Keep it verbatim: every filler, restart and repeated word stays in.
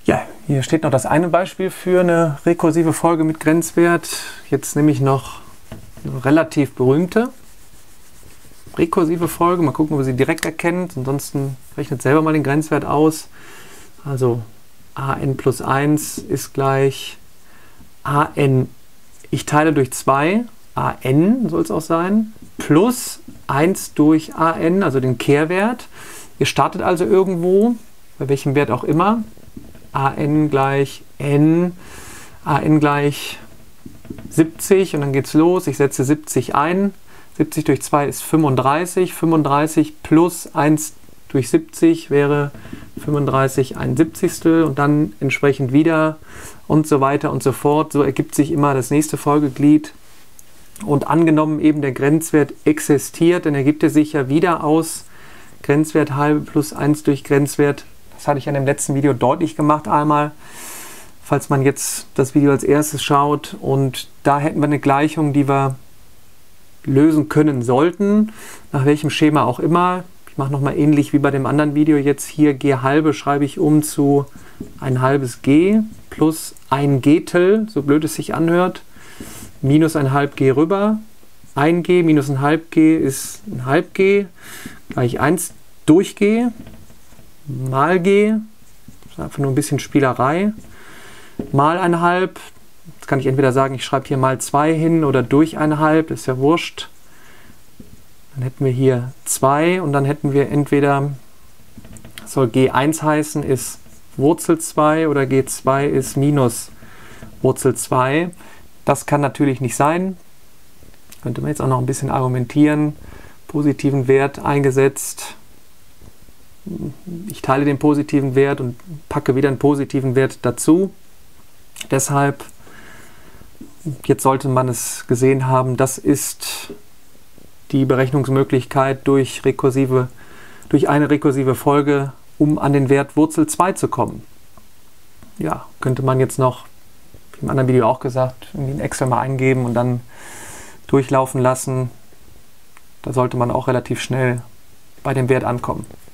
Ja, hier steht noch das eine Beispiel für eine rekursive Folge mit Grenzwert. Jetzt nehme ich noch eine relativ berühmte rekursive Folge. Mal gucken, ob ihr sie direkt erkennt. Ansonsten rechnet selber mal den Grenzwert aus. Also an plus eins ist gleich an, ich teile durch zwei, an soll es auch sein, plus eins durch an, also den Kehrwert. Ihr startet also irgendwo, bei welchem Wert auch immer. An gleich n, an gleich siebzig und dann geht's los. Ich setze siebzig ein. siebzig durch zwei ist fünfunddreißig. fünfunddreißig plus eins durch siebzig wäre fünfunddreißig ein Siebzigstel und dann entsprechend wieder und so weiter und so fort. So ergibt sich immer das nächste Folgeglied. Und angenommen eben der Grenzwert existiert, dann ergibt er sich ja wieder aus Grenzwert halbe plus eins durch Grenzwert. Das hatte ich in dem letzten Video deutlich gemacht einmal, falls man jetzt das Video als erstes schaut. Und da hätten wir eine Gleichung, die wir lösen können sollten, nach welchem Schema auch immer. Ich mache nochmal ähnlich wie bei dem anderen Video jetzt hier, g halbe schreibe ich um zu ein halbes g plus ein Getel, so blöd es sich anhört, minus ein halb g rüber. ein g minus ein halb g ist ein halb g, gleich eins durch g, mal g, das ist einfach nur ein bisschen Spielerei, mal ein halb. Jetzt kann ich entweder sagen, ich schreibe hier mal zwei hin oder durch ein halb, ist ja wurscht. Dann hätten wir hier zwei und dann hätten wir entweder, soll g eins heißen, ist Wurzel zwei oder g zwei ist minus Wurzel zwei. Das kann natürlich nicht sein. Könnte man jetzt auch noch ein bisschen argumentieren. Positiven Wert eingesetzt. Ich teile den positiven Wert und packe wieder einen positiven Wert dazu. Deshalb, jetzt sollte man es gesehen haben, das ist die Berechnungsmöglichkeit durch, rekursive, durch eine rekursive Folge, um an den Wert Wurzel zwei zu kommen. Ja, könnte man jetzt noch, wie im anderen Video auch gesagt, in den Excel mal eingeben und dann durchlaufen lassen. Da sollte man auch relativ schnell bei dem Wert ankommen.